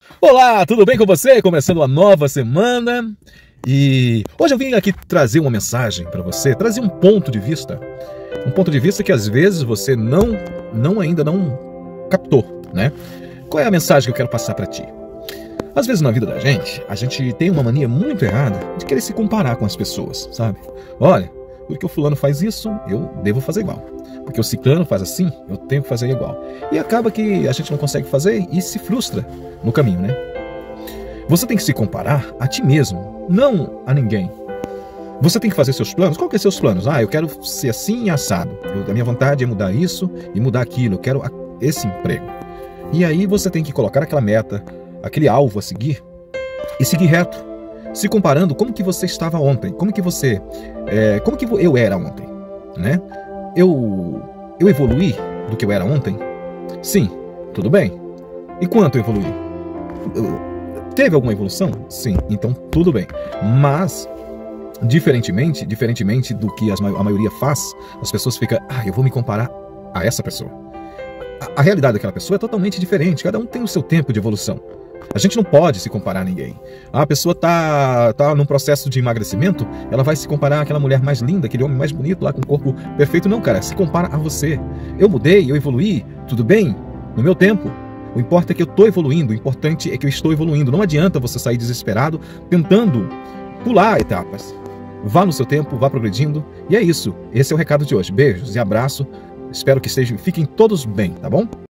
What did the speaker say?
Olá, tudo bem com você? Começando uma nova semana e hoje eu vim aqui trazer uma mensagem para você, trazer um ponto de vista que às vezes você ainda não captou, né? Qual é a mensagem que eu quero passar para ti? Às vezes na vida da gente, a gente tem uma mania muito errada de querer se comparar com as pessoas, sabe? Olha, porque o fulano faz isso, eu devo fazer igual. Porque o ciclano faz assim, eu tenho que fazer igual. E acaba que a gente não consegue fazer e se frustra no caminho, né? Você tem que se comparar a ti mesmo, não a ninguém. Você tem que fazer seus planos. Qual que é seus planos? Eu quero ser assim e assado. A minha vontade é mudar isso e mudar aquilo. Eu quero esse emprego. E aí você tem que colocar aquela meta, aquele alvo a seguir e seguir reto, se comparando como que você estava ontem, como que eu era ontem, né? Eu evoluí do que eu era ontem? Sim, tudo bem. E quanto eu evoluí? Teve alguma evolução? Sim, então tudo bem. Mas, diferentemente do que a maioria faz, as pessoas ficam, eu vou me comparar a essa pessoa. A realidade daquela pessoa é totalmente diferente, cada um tem o seu tempo de evolução. A gente não pode se comparar a ninguém. A pessoa tá num processo de emagrecimento, ela vai se comparar àquela mulher mais linda, aquele homem mais bonito lá com o corpo perfeito. Não, cara, se compara a você. Eu mudei, eu evoluí, tudo bem, no meu tempo. O importante é que eu estou evoluindo, o importante é que eu estou evoluindo. Não adianta você sair desesperado tentando pular etapas. Vá no seu tempo, vá progredindo. E é isso. Esse é o recado de hoje. Beijos e abraço. Espero que fiquem todos bem, tá bom?